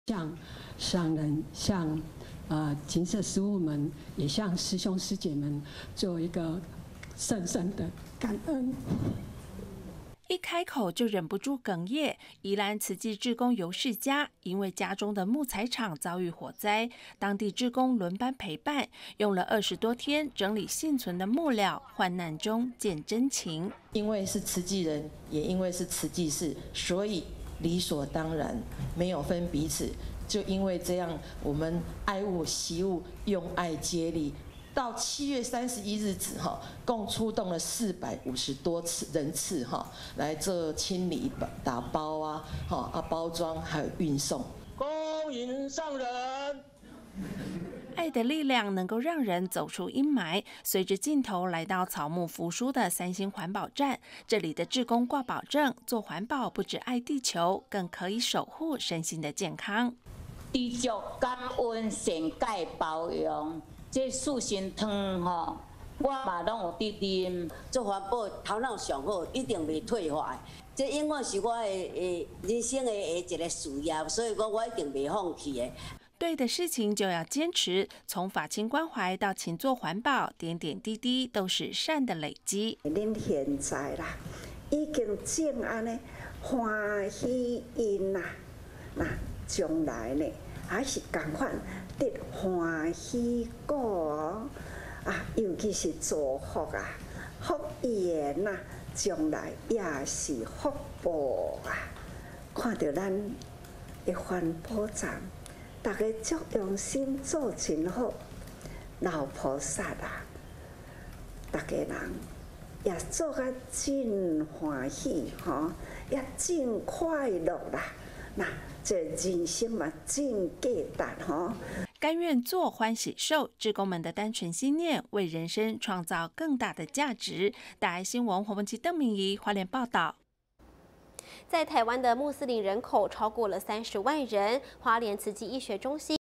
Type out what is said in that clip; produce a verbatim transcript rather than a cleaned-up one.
向上人、向呃金色师父们，也向师兄师姐们做一个深深的感恩。 一开口就忍不住哽咽。宜兰慈济志工尤世家因为家中的木材厂遭遇火灾，当地志工轮班陪伴，用了二十多天整理幸存的木料，患难中见真情。 因为是慈济人，也因为是慈济事，所以理所当然，没有分彼此。就因为这样，我们爱物惜物，用爱接力。到七月三十一日止哈，共出动了四百五十多次人次哈，来做清理、打包啊，哈啊包装还有运送。 恭迎上人。 爱的力量能够让人走出阴霾。随着镜头来到草木扶疏的三星环保站，这里的志工挂保证，做环保不只爱地球，更可以守护身心的健康。 知足感恩善解包容。这素心汤吼，我嘛拢有伫啉。做环保头脑上好，一定袂退化。这永远是我的诶人生的一个事业，所以我我一定袂放弃的。 对的事情就要坚持，从法亲关怀到勤做环保，点点滴滴都是善的累积。 恁现在啦，已经正安尼欢喜因啦，那将来呢，还是共款。得欢喜果哦，啊，尤其是祝福啊，福缘呐，将来也是福报啊。看到咱的环保站，大家足用心做真好，老菩萨啊，大家人也做甲真欢喜吼，也真快乐啦。那这人生嘛，真简单吼。 甘愿做欢喜受，志工们的单纯心念为人生创造更大的价值。大爱新闻黄文琪、邓明仪花莲报道。 在台湾的穆斯林人口超过了三十万人，花莲慈济医学中心